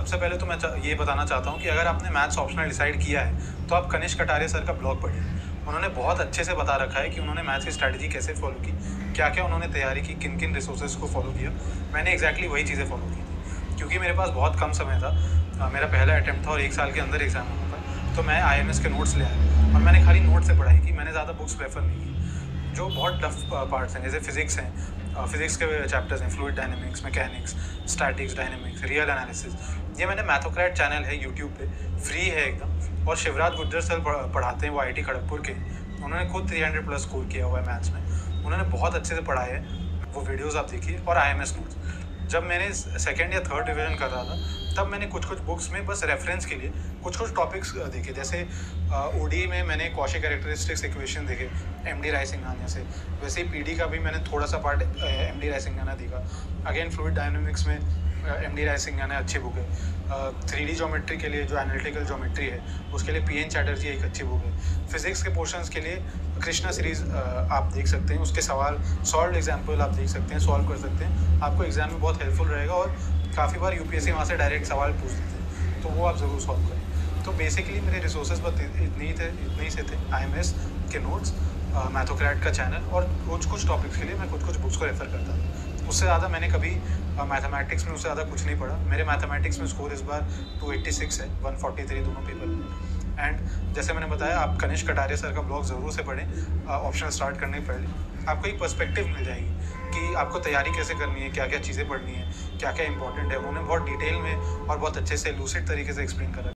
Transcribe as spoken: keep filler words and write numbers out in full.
सबसे पहले तो मैं ये बताना चाहता हूँ कि अगर आपने मैथ्स ऑप्शनल डिसाइड किया है तो आप कनिष्क कटारिया सर का ब्लॉग पढ़िए। उन्होंने बहुत अच्छे से बता रखा है कि उन्होंने मैथ्स की स्ट्रैटेजी कैसे फॉलो की, क्या क्या उन्होंने तैयारी की, किन किन रिसोर्सेज को फॉलो किया। मैंने एक्जैक्टली वही चीज़ें फॉलो की थी क्योंकि मेरे पास बहुत कम समय था। आ, मेरा पहला अटैम्प्ट था और एक साल के अंदर एग्जाम होना था, तो मैं आई एम एस के नोट्स ले आया और मैंने खाली नोट से पढ़ाई की। मैंने ज़्यादा बुक्स प्रेफर नहीं की। जो बहुत टफ पार्ट्स हैं जैसे फिजिक्स हैं, फिजिक्स के चैप्टर्स हैं, fluid dynamics, mechanics, statics, dynamics, real analysis, ये मैंने मैथोक्रेट चैनल है यूट्यूब पे, फ्री है एकदम। और शिवराज गुर्जर सर पढ़ाते हैं, वो आई टी खड़गपुर के, उन्होंने खुद थ्री हंड्रेड प्लस स्कोर किया हुआ है मैथ्स में। उन्होंने बहुत अच्छे से पढ़ाया है, वो वीडियोस आप देखिए। और आई एम एस नोट्स, जब मैंने सेकेंड या थर्ड डिवीजन कर रहा था तब मैंने कुछ कुछ बुक्स में बस रेफरेंस के लिए कुछ कुछ टॉपिक्स देखे। जैसे ओडी में मैंने कॉशी कैरेक्टरिस्टिक्स इक्वेशन देखे एम डी रायसिंघानिया से, वैसे ही पीडी का भी मैंने थोड़ा सा पार्ट एम डी रायसिंघानिया देखा। अगेन फ्लूइड डायनेमिक्स में एम डी रायसिंघानिया अच्छी बुक है। थ्री डी ज्योमेट्री के लिए जो एनालिटिकल ज्योमेट्री है उसके लिए पी एन चैटर्जी एक अच्छी बुक है। फिजिक्स के पोर्शंस के लिए कृष्णा सीरीज आप देख सकते हैं, उसके सवाल सॉल्व एग्जाम्पल आप देख सकते हैं, सॉल्व कर सकते हैं, आपको एग्जाम में बहुत हेल्पफुल रहेगा। और काफ़ी बार यूपीएससी वहाँ से डायरेक्ट सवाल पूछ देते हैं, तो वो आप ज़रूर सॉल्व करें। तो बेसिकली मेरे रिसोर्सेज बस इतने ही थे इतने ही से थे आई एम एस के नोट्स, मैथोक्रेट का चैनल, और कुछ कुछ टॉपिक्स के लिए मैं कुछ कुछ बुक्स को रेफर करता था। उससे ज़्यादा मैंने कभी मैथमेटिक्स में उससे ज़्यादा कुछ नहीं पढ़ा। मेरे मैथमेटिक्स में स्कोर इस बार टू एट्टी सिक्स है, वन फोर्टी थ्री दोनों पेपर में। एंड जैसे मैंने बताया, आप कनिष्क कटारिया सर का ब्लॉग ज़रूर से पढ़ें ऑप्शन स्टार्ट करने पहले। आपको एक पर्सपेक्टिव मिल जाएगी कि आपको तैयारी कैसे करनी है, क्या क्या चीज़ें पढ़नी है, क्या क्या इंपॉर्टेंट है। उन्होंने बहुत डिटेल में और बहुत अच्छे से लूसिड तरीके से एक्सप्लेन करा।